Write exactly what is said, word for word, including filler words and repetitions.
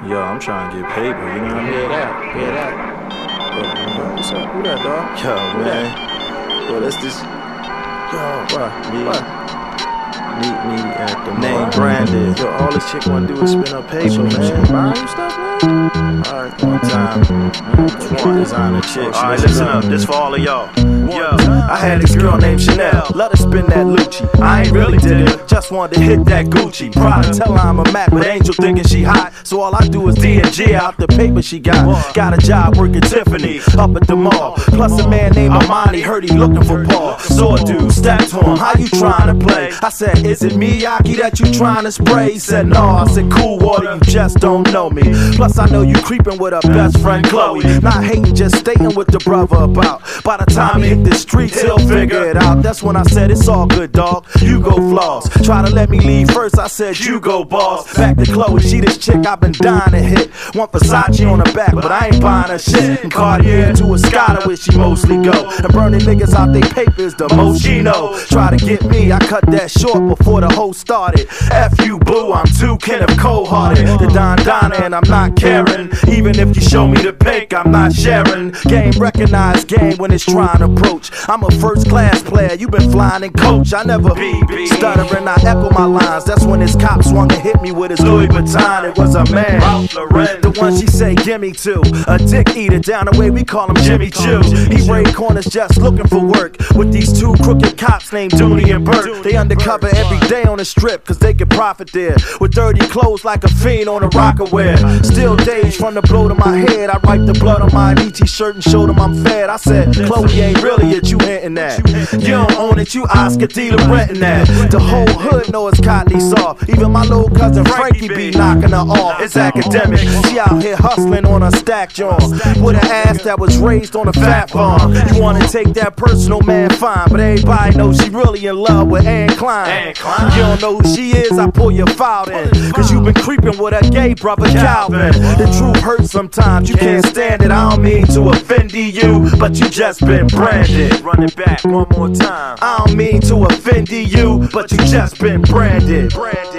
Yo, I'm trying to get paper, you know what I mean? Hear that, hear that. Yo, what's up? Who that, dog? Yo, Who man. That? Yo, that's this. Yo, what? Me, What? meet me at the Name mall. branded. Yo, all this chick wanna do is spin up paper, man. Buying you stuff, man? Alright, One time, one designer chicks. Alright, listen up, this for all of y'all. Yo, I had this girl named Chanel, let her spin that Lucci. I ain't really did it, just wanted to hit that Gucci. Proud to tell her I'm a Mac, but Angel thinking she hot. So all I do is D and G out the paper she got. Got a job working Tiffany up at the mall. Plus a man named Amani, heard he looking for Paul. So a dude stepped to him, how you trying to play? I said, is it Miyagi that you trying to spray? He said, no. I said, cool water, you just don't know me. Plus I know you creeping with her best friend Chloe. Not hating, just stating what the brother about. By the time he hit the streets, he'll figure it out. That's when I said, it's all good, dog. You go flaws. Try to let me leave first, I said, you go boss. Back to Chloe, she this chick I've been dying to hit. Want Versace on her back, but I ain't buying her shit. And Cartier into a Scotta where she mostly go. And burning niggas out they papers, the most she know. Try to get me, I cut that short before the whole started. F you boo, I'm too Kenneth cold-hearted. The Don Donna and I'm not caring. Even if you show me the pink, I'm not sharing. Game recognized game when it's trying to approach. I'm a first class player, you been flying in coach. I never be stuttering, I echo my lines. That's when his cop swung and hit me with his Louis Vuitton. It was a man, the one she say gimme to. A dick eater down the way, we call him Jimmy Choo. He raid corners just looking for work with these two crooked cops named Dooney and Burt. They undercover every day on the strip cause they can profit there. With dirty clothes like a fiend on a Rockaware. Still days from the blow to my head. I wipe the blood on my Nietzsche shirt and showed him I'm fed. I said, Chloe ain't really it, you hinting that. You don't own it, you Oscar dealer renting that. The whole hood know it's Cottney soft. Even my little cousin Frankie be knocking her off. It's academic, she out here hustling on a stack jaw. With an ass that was raised on a fat farm. You wanna take that personal, man, fine. But everybody knows she really in love with Anne Klein. You don't know who she is, I pull your file in. Cause you been creeping with her gay brother Calvin. The truth hurts sometimes, you can't stand it. I don't mean to offend you, but you just been branded. Run it back one more time. I don't mean to offend you, but you just been branded.